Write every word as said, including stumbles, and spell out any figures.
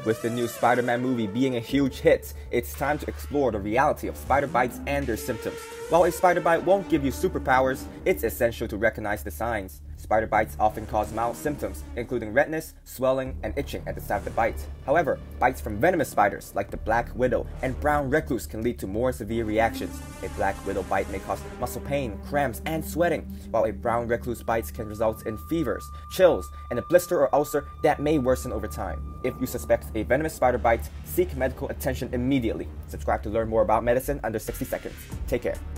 With the new Spider-Man movie being a huge hit, it's time to explore the reality of spider bites and their symptoms. While a spider bite won't give you superpowers, it's essential to recognize the signs. Spider bites often cause mild symptoms, including redness, swelling, and itching at the site of the bite. However, bites from venomous spiders like the black widow and brown recluse can lead to more severe reactions. A black widow bite may cause muscle pain, cramps, and sweating, while a brown recluse bite can result in fevers, chills, and a blister or ulcer that may worsen over time. If you suspect a venomous spider bite, seek medical attention immediately. Subscribe to learn more about medicine under sixty seconds. Take care.